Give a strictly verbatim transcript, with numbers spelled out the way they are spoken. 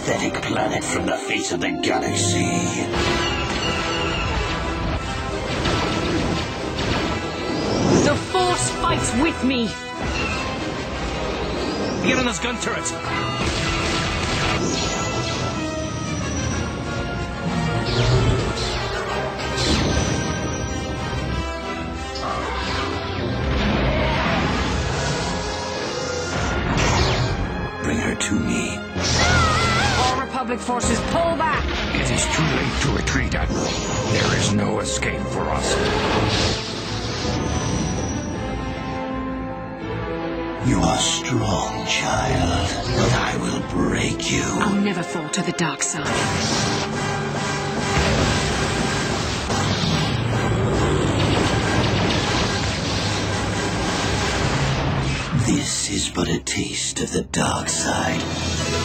pathetic planet from the face of the galaxy. The Force fights with me! Get on those gun turrets! Bring her to me. All Republic forces, pull back! It is too late to retreat, Admiral. There is no escape for us. You are strong, child, but I will break you. I'll never fall to the dark side. This is but a taste of the dark side.